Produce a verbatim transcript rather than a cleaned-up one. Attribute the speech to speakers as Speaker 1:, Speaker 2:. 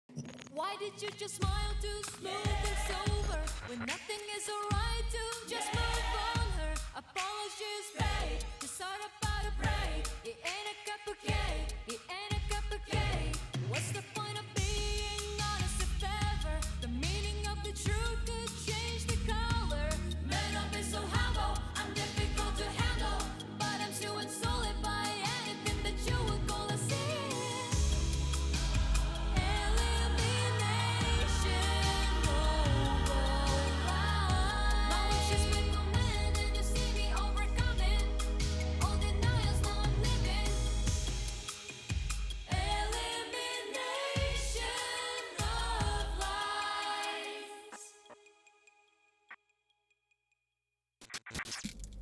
Speaker 1: Why did you just smile to smooth things over when nothing is alright to just move on her? Apologies, babe. Just sort of about to pray. It ain't a cup of cake. It ain't a